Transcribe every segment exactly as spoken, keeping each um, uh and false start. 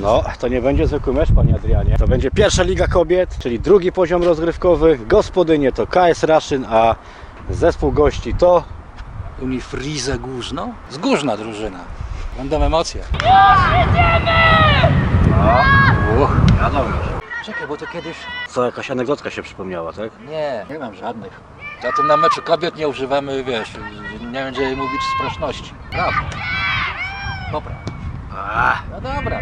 No, to nie będzie zwykły mecz, panie Adrianie. To będzie pierwsza Liga Kobiet, czyli drugi poziom rozgrywkowy. Gospodynie to K S Raszyn, a zespół gości to Unifrize Górzno? Z Górzna drużyna. Będą emocje. No, uch, wiadomo. Czekaj, bo to kiedyś... Co, jakaś anegdotka się przypomniała, tak? Nie, nie mam żadnych. Za to na meczu kobiet nie używamy, wiesz, nie będziemy mówić sprzeczności. Brawo. Dobra. A, No dobra.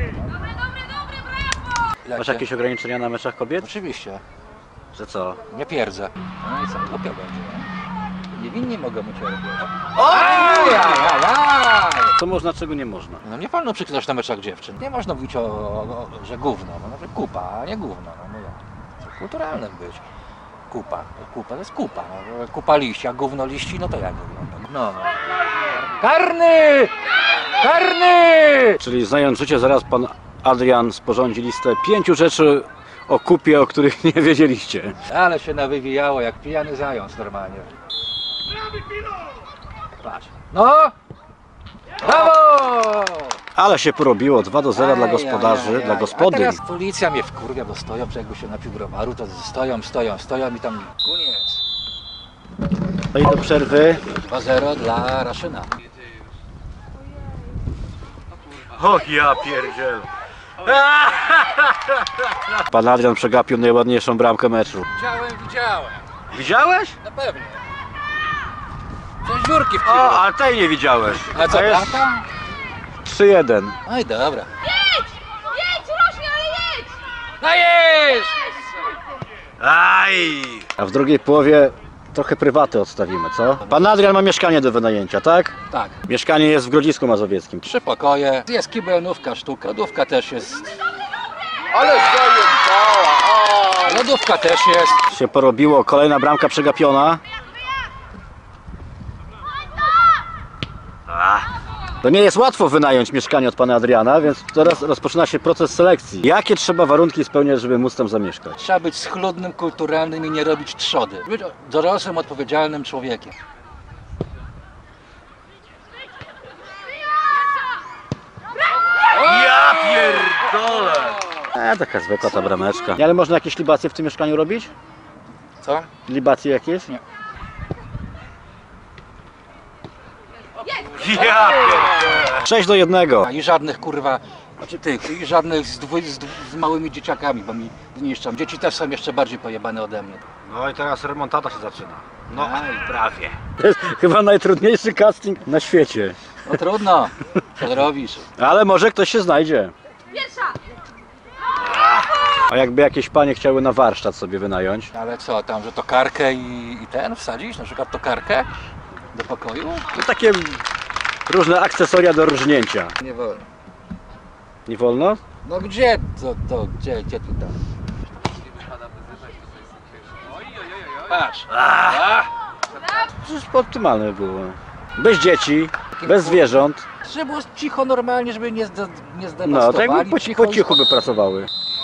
No. masz jakieś ograniczenia na meczach kobiet? Oczywiście. Że co? Nie pierdzę. No i co? Głupio będzie. Nie? Niewinni mogą ucierpieć. Co można, czego nie można? No nie wolno przykładać na meczach dziewczyn. Nie można mówić o, o, o że gówno, no, że kupa, a nie gówno. No, no jak? To kulturalnym być. Kupa. Kupa to jest kupa. No, kupa liści, a gówno liści, no to jak wygląda? No. Karny! Karny! Czyli znając życie, zaraz pan Adrian sporządzi listę pięciu rzeczy o kupie, o których nie wiedzieliście. Ale się nawywijało jak pijany zając normalnie. Patrz. No! Brawo! Ale się porobiło, dwa do zera dla gospodarzy, aj, aj, dla aj. gospodyń. A teraz policja mnie wkurwia, bo stoją, że jakby się napił browaru, to stoją, stoją, stoją i tam koniec. No i do przerwy. dwa zero dla Raszyna. O ja pierdziel. Pan Adrian przegapił najładniejszą bramkę meczu. Widziałem, widziałem. Widziałeś? Na pewno. Przez dziurki w O, kiblu. ale tej nie widziałeś. A co, To jest prawda? trzy jeden. No i dobra. Jedź! Jedź, rośnie, ale jedź! No jest! Aj! A w drugiej połowie trochę prywaty odstawimy, co? Pan Adrian ma mieszkanie do wynajęcia, tak? Tak. Mieszkanie jest w Grodzisku Mazowieckim. Trzy pokoje. Jest kibelnówka, sztuka. Lodówka też jest. Ale zajęcała! Lodówka też jest. Się porobiło, kolejna bramka przegapiona. To nie jest łatwo wynająć mieszkanie od pana Adriana, więc teraz rozpoczyna się proces selekcji. Jakie trzeba warunki spełniać, żeby móc tam zamieszkać? Trzeba być schludnym, kulturalnym i nie robić trzody. Być dorosłym, odpowiedzialnym człowiekiem. Ja pierdolę! E, taka zwykła ta brameczka. Nie, ale można jakieś libacje w tym mieszkaniu robić? Co? Libacje jakieś? Nie. Ja pierdolę! sześć do jednego. I żadnych kurwa, znaczy tych, i żadnych z, dwu, z, dwu, z małymi dzieciakami, bo mi zniszczą. Dzieci też są jeszcze bardziej pojebane ode mnie. No i teraz remontada się zaczyna. No, Aj. prawie. To jest chyba najtrudniejszy casting na świecie. No trudno, co robisz? Ale może ktoś się znajdzie. Pierwsza! A jakby jakieś panie chciały na warsztat sobie wynająć? Ale co tam, że tokarkę i, i ten wsadzić? Na przykład tokarkę do pokoju? No takie różne akcesoria do rżnięcia. Nie wolno. Nie wolno? No gdzie to, to gdzie, gdzie tu tam? Patrz. Przecież optymalne było. Bez dzieci, bez zwierząt. Żeby było cicho normalnie, żeby nie, zde, nie No, zdewastowali. tak jakby po, ci- po cichu by pracowały.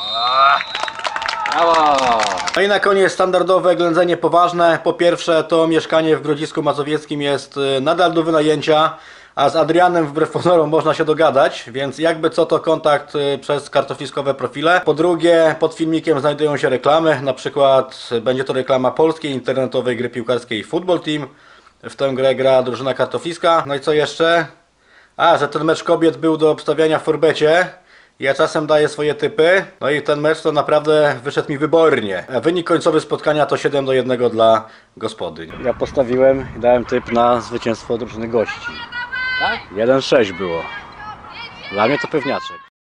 Brawo! No i na koniec standardowe ględzenie poważne. Po pierwsze, to mieszkanie w Grodzisku Mazowieckim jest y, nadal do wynajęcia, a z Adrianem wbrew pozorom można się dogadać, więc jakby co to kontakt y, przez kartofliskowe profile. Po drugie, pod filmikiem znajdują się reklamy, na przykład y, będzie to reklama polskiej internetowej gry piłkarskiej Football Team. W tę grę gra drużyna kartofliska. No i co jeszcze? A, że ten mecz kobiet był do obstawiania w Forbecie. Ja czasem daję swoje typy, no i ten mecz to naprawdę wyszedł mi wybornie. Wynik końcowy spotkania to siedem do jednego dla gospodyń. Ja postawiłem i dałem typ na zwycięstwo drużyny gości. Tak? jeden sześć było. Dla mnie to pewniaczek.